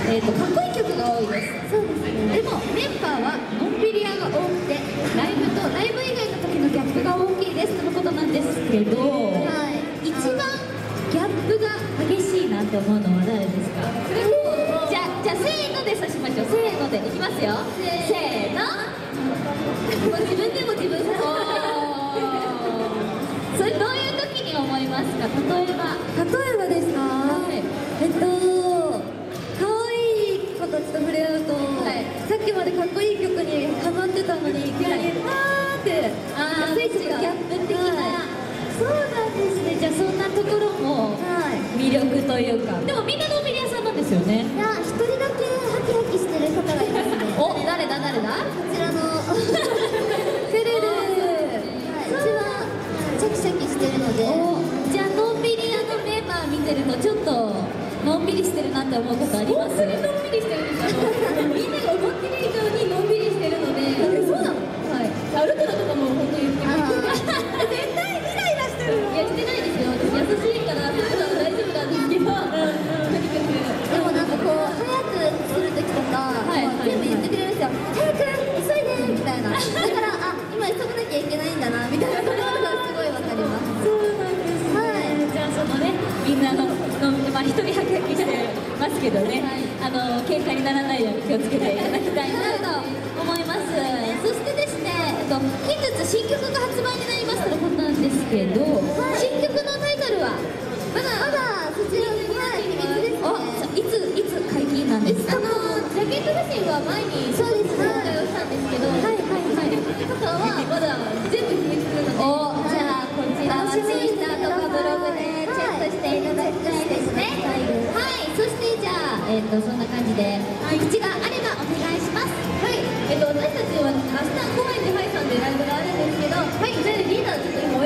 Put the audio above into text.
かっこいい曲が多いです。そうですね。でもメンバーはのんびり屋が多くて、ライブとライブ以外の時のギャップが大きいですとのことなんですけど、はい、一番ギャップが激しいなって思うのは誰ですか？じゃあせーので指しましょう。せーのでいきますよ。せーの。自分でも自分でも。それどういう時に思いますか？例えばですか？はい、可愛い子たちと触れ合うと、はい、さっきまでかっこいい曲にハマってたのにいきなりあーってスイッチがギャップ的な、そうなんですね。じゃあそんなところも魅力というか、でもみんなのんびり屋さんなんですよね。いや、一人だけハキハキしてる方がいますね。お、誰だこちらのフェルル、一番シャキシャキしてるので、じゃあのんびり屋のメンバー見てるとちょっとのんびりしてるなって思うことあります？本当にのんびりしてるんですよ。みんなが思ってる以上にのんびりしてるので。そうなの？はい。歩くのとかも本当に言ってます。絶対イライラしてるの？いや、してないですよ。私優しいからそういうのは大丈夫なんですけど、とにかくでもなんかこう早くする時とか全部言ってくれるんですよ。早く急いでみたいな。だから今急がなきゃいけないんだなみたいなところがすごいわかります。そうなんですね。はい。じゃあそのね、みんなのまあ一人ハキハキしてますけどね、喧嘩にならないように気をつけていただきたいなと思います。そしてですね、近日新曲が発売になりますとのことなんですけど、新曲のタイトルはまだそちらに秘密ですね。いつ解禁なんですか？ジャケット写真は前にそうですね、公開をしたんですけど、ってことはまだ全部秘密なので、じゃあこちらはツイッターとかブログでチェックしていただきたいですね。はい、そしてじゃあ、そんな感じで告知があればお願いします。はい、私たちは明日高円寺ハイさんでライブがあるんですけど、はい、じゃあリーダーちょっと今